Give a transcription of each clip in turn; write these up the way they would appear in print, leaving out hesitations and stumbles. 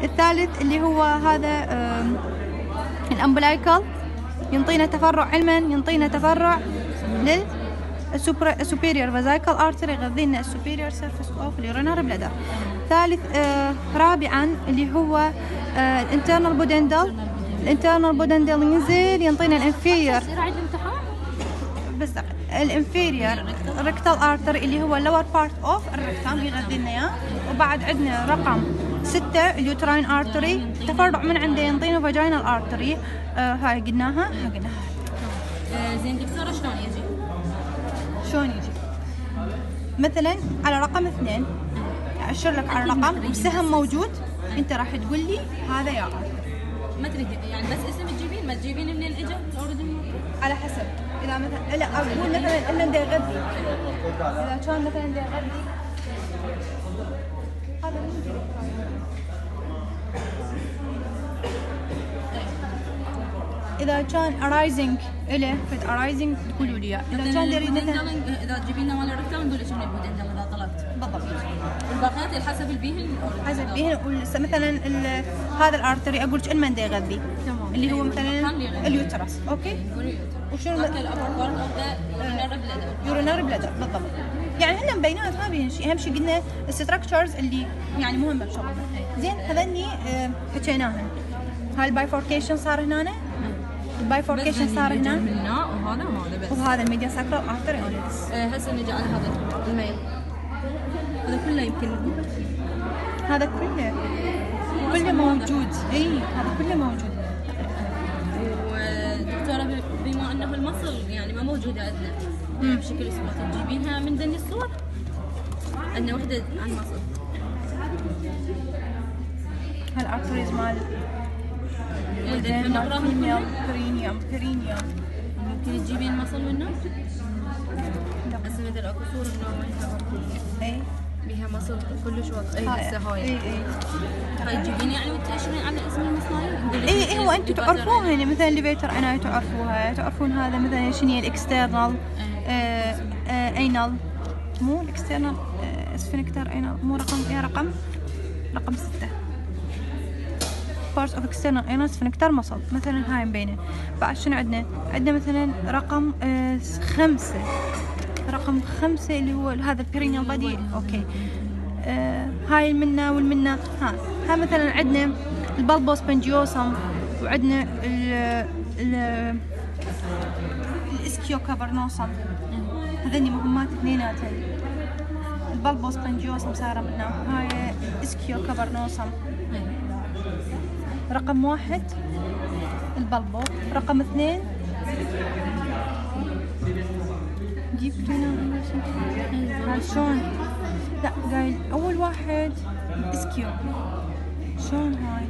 الثالث اللي هو هذا الامبلايكال، ينطينا تفرع علما، ينطينا تفرع لل superior vesical artery، يغذينا superior surface of urinary bladder. رابعا اللي هو internal pudendal. الانترنال بودندل ينزل ينطينا الانفيريور، بس الانفيريور ريكتال ارتري اللي هو اللور بارت اوف الريكتام يغذينا اياه. وبعد عندنا رقم 6 اليوتراين ارتري، تفرع من عنده ينطينا فاجينال ارتري. هاي قلناها. زين دكتوره شلون يجي؟ مثلا على رقم 2 اشر لك على رقم بسهم موجود، انت راح تقول لي هذا يا ما تريد يعني بس اسم تجيبين، ما تجيبين منين اجى الاوريجن؟ على حسب. اذا مثلا لا اقول مثلا انه دا يغذي، اذا كان مثلا دا يغذي هذا اذا كان ارايزنج له فد ارايزنج تقولوا لي اذا كان يريد مثلا اذا تجيبين لنا مال الركتام نقول شنو البودندل اذا طلبت بالضبط. الباقيات حسب البيهن، حسب البيهن. مثلا هذا الارتري اقول لك ان دا يغذي اللي هو مثلا اليوترس. اوكي. وشنو يورينري بلادر بالضبط. يعني احنا مبينات ما بين شيء، اهم شيء قلنا الستراكشرز اللي يعني مهمه بشغلنا. زين هذني حكيناهن. هاي البايفوركيشن صار هنا، البايفوركيشن صار هنا وهذا ما هذا بس، وهذا الميديا ساكرال ارتري اونيتس. هسه نجي على هذا الميل، هذا كله يمكن هذا كله موجود. اي هذا كله موجود. ودكتوره بما انه المصل يعني ما موجوده عندنا بشكل صوت، تجيبينها من ذني الصور؟ عندنا وحده عن مصل. هالارتريز مال برينيوم ممكن تجيبين مصل منه؟ هسه مثل اكو صور اي بيها مصل كلش واضح. اي هسه هاي هاي تجيبين يعني وتأشرين على اسم المصنعين؟ اي هو انتم تعرفوها يعني مثلا الليفيتر عناية تعرفوها، تعرفون هذا مثلا شنو هي الاكسترنال انال، مو الاكسترنال سفنكتر انال، مو رقم 6 parts of external anal sphincter muscle. مثلا هاي مبينه. بعد شنو عندنا مثلا رقم 5 اللي هو هذا البيرينيال بادي. اوكي. هاي المنا والمنا. ها مثلا عندنا البلبوس بنجيوسم، وعندنا الاسكيو كافرنوسم. هذني مهمات اثنيناتهم. البلبوس بنجيوسم صار منا، هاي الاسكيو كافرنوسم. رقم 1 البلبو، رقم 2 جيب لنا هاي شلون؟ لا قايل اول واحد اسكيو. شلون هاي؟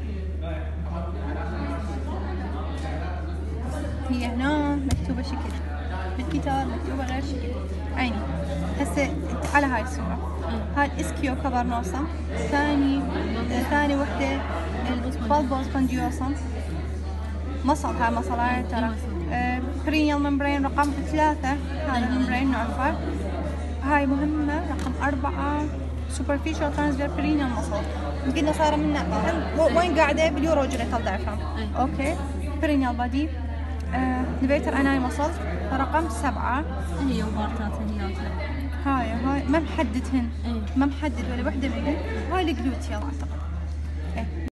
هي هنا مكتوبة شكل، بالكتاب مكتوبة غير شكل. عيني هسه على هاي الصورة. هاي الاسكيو كافرنوسم. ثاني وحدة البلبوس بنجيوسم مصل. هاي مصلاية ترى. برينيال ممبرين رقم 3 هاي الممبرين نعرفها. هاي مهمة. رقم 4 superficial transverse perineal muscle. قلنا صار منا وين قاعدة باليوروجينيتال دايفرام. اوكي. برينيال بادي. ليفيتر اناي مصل رقم 7. هي وبارتات هاي ما محددهن، ما محدد ولا وحدة منهن. هاي الجلوتيال اعتقد.